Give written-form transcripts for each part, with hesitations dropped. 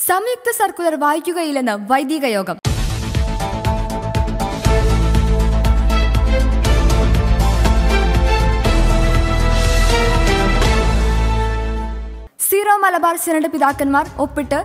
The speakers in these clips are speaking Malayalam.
സംയുക്ത സർക്കുലർ വായിക്കുകയില്ലെന്ന് വൈദിക യോഗം. സീറോ മലബാർ സിനഡ് പിതാക്കന്മാർ ഒപ്പിട്ട്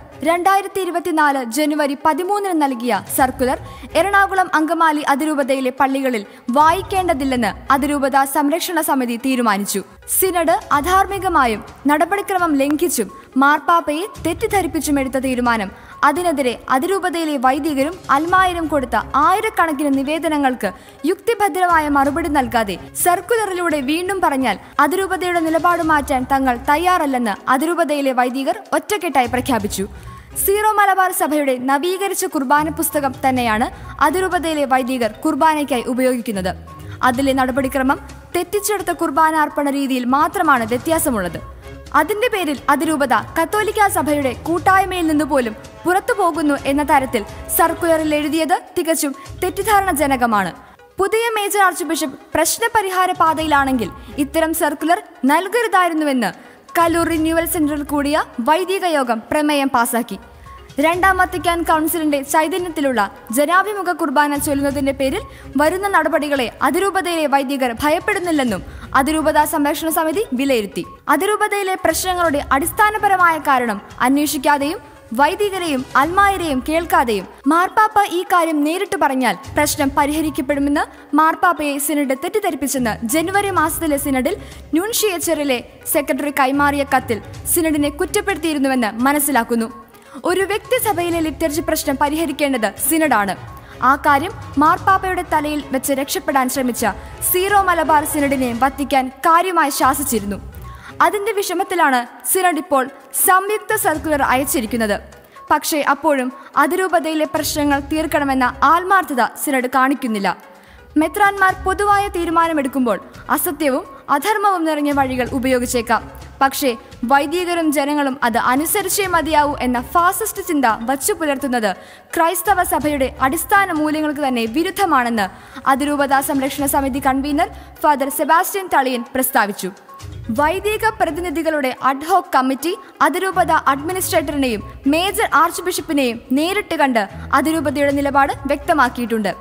2024 ജനുവരി 13 നൽകിയ സർക്കുലർ എറണാകുളം അങ്കമാലി അതിരൂപതയിലെ പള്ളികളിൽ വായിക്കേണ്ടതില്ലെന്ന് അതിരൂപത സംരക്ഷണ സമിതി തീരുമാനിച്ചു. സിനഡ് അധാർമികമായും നടപടിക്രമം ലംഘിച്ചും മാർപ്പാപ്പയെ തെറ്റിദ്ധരിപ്പിച്ചും എടുത്ത തീരുമാനം അതിനെതിരെ അതിരൂപതയിലെ വൈദികരും അൽമായരും കൊടുത്ത ആയിരക്കണക്കിന് നിവേദനങ്ങൾക്ക് യുക്തിഭദ്രമായ മറുപടി നൽകാതെ സർക്കുലറിലൂടെ വീണ്ടും പറഞ്ഞാൽ അതിരൂപതയുടെ നിലപാട് മാറ്റാൻ തങ്ങൾ തയ്യാറല്ലെന്ന് അതിരൂപതയിലെ വൈദികർ ഒറ്റക്കെട്ടായി പ്രഖ്യാപിച്ചു. സീറോ മലബാർ സഭയുടെ നവീകരിച്ച കുർബാന പുസ്തകം തന്നെയാണ് അതിരൂപതയിലെ വൈദികർ കുർബാനയ്ക്കായി ഉപയോഗിക്കുന്നത്. അതിലെ നടപടിക്രമം തെറ്റിച്ചെടുത്ത കുർബാന അർപ്പണ രീതിയിൽ മാത്രമാണ് വ്യത്യാസമുള്ളത്. അതിന്റെ പേരിൽ അതിരൂപത കത്തോലിക്ക സഭയുടെ കൂട്ടായ്മയിൽ നിന്ന് പോലും പുറത്തു പോകുന്നു എന്ന തരത്തിൽ സർക്കുലറിൽ എഴുതിയത് തികച്ചും തെറ്റിദ്ധാരണജനകമാണ്. പുതിയ മേജർ ആർച്ച് ബിഷപ്പ് പ്രശ്നപരിഹാര പാതയിലാണെങ്കിൽ ഇത്തരം സർക്കുലർ നൽകരുതായിരുന്നുവെന്ന് കലൂർ റിന്യൂവൽ സെന്ററിൽ കൂടിയ വൈദിക യോഗം പ്രമേയം പാസാക്കി. രണ്ടാം വത്തിക്കാൻ കൗൺസിലിന്റെ ചൈതന്യത്തിലുള്ള ജനാഭിമുഖ കുർബാന ചൊല്ലുന്നതിന്റെ പേരിൽ വരുന്ന നടപടികളെ അതിരൂപതയിലെ വൈദികർ ഭയപ്പെടുന്നില്ലെന്നും അതിരൂപത സംരക്ഷണ സമിതി വിലയിരുത്തി. അതിരൂപതയിലെ പ്രശ്നങ്ങളുടെ അടിസ്ഥാനപരമായ കാരണം അന്വേഷിക്കാതെയും വൈദികരെയും അൽമായരെയും കേൾക്കാതെയും മാർപ്പാപ്പ ഈ കാര്യം നേരിട്ട് പറഞ്ഞാൽ പ്രശ്നം പരിഹരിക്കപ്പെടുമെന്ന് മാർപ്പാപ്പയെ സിനഡ് തെറ്റിദ്ധരിപ്പിച്ചെന്ന് ജനുവരി മാസത്തിലെ സിനഡിൽ ന്യൂൻഷിയേച്ചറിലെ സെക്രട്ടറി കൈമാറിയ കത്തിൽ സിനഡിനെ കുറ്റപ്പെടുത്തിയിരുന്നുവെന്ന് മനസ്സിലാക്കുന്നു. ഒരു വ്യക്തിസഭയിലെ ലിറ്റർജി പ്രശ്നം പരിഹരിക്കേണ്ടത് സിനഡാണ്. ആ കാര്യം മാർപ്പാപ്പയുടെ തലയിൽ വെച്ച് രക്ഷപ്പെടാൻ ശ്രമിച്ച സീറോ മലബാർ സിനഡിനെ വത്തിക്കാൻ കാര്യമായി ശാസിച്ചിരുന്നു. അതിന്റെ വിഷമത്തിലാണ് സിനഡ് ഇപ്പോൾ സംയുക്ത സർക്കുലർ അയച്ചിരിക്കുന്നത്. പക്ഷേ അപ്പോഴും അതിരൂപതയിലെ പ്രശ്നങ്ങൾ തീർക്കണമെന്ന ആത്മാർത്ഥത സിനഡ് കാണിക്കുന്നില്ല. മെത്രാന്മാർ പൊതുവായ തീരുമാനമെടുക്കുമ്പോൾ അസത്യവും അധർമ്മവും നിറഞ്ഞ വഴികൾ ഉപയോഗിച്ചേക്കാം. പക്ഷേ വൈദികരും ജനങ്ങളും അത് അനുസരിച്ചേ മതിയാവൂ എന്ന ഫാസിസ്റ്റ് ചിന്ത വച്ചു പുലർത്തുന്നത് ക്രൈസ്തവ സഭയുടെ അടിസ്ഥാന മൂല്യങ്ങൾക്ക് തന്നെ വിരുദ്ധമാണെന്ന് അതിരൂപത സംരക്ഷണ സമിതി കൺവീനർ ഫാദർ സെബാസ്റ്റ്യൻ തളിയൻ പ്രസ്താവിച്ചു. വൈദിക പ്രതിനിധികളുടെ അഡ്ഹോക് കമ്മിറ്റി അതിരൂപത അഡ്മിനിസ്ട്രേറ്ററിനെയും മേജർ ആർച്ച് ബിഷപ്പിനെയും നേരിട്ട് കണ്ട് അതിരൂപതയുടെ നിലപാട് വ്യക്തമാക്കിയിട്ടുണ്ട്.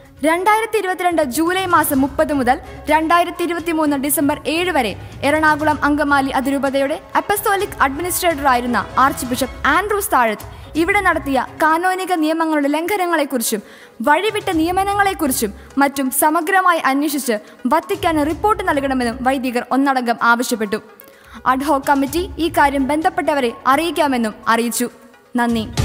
2022 ജൂലൈ മാസം 30 മുതൽ 2023 ഡിസംബർ 7 വരെ എറണാകുളം അങ്കമാലി അതിരൂപതയുടെ അപ്പസ്തോലിക് അഡ്മിനിസ്ട്രേറ്ററായിരുന്ന ആർച്ച് ബിഷപ്പ് ആൻഡ്രൂസ് താഴത്ത് ഇവിടെ നടത്തിയ കാനോനിക നിയമങ്ങളുടെ ലംഘനങ്ങളെക്കുറിച്ചും വഴിവിട്ട നിയമനങ്ങളെക്കുറിച്ചും മറ്റും സമഗ്രമായി അന്വേഷിച്ച് വത്തിക്കാൻ റിപ്പോർട്ട് നൽകണമെന്നും വൈദികർ ഒന്നടങ്കം ആവശ്യപ്പെട്ടു. അഡ്ഹോക് കമ്മിറ്റി ഈ കാര്യം ബന്ധപ്പെട്ടവരെ അറിയിക്കാമെന്നും അറിയിച്ചു. നന്ദി.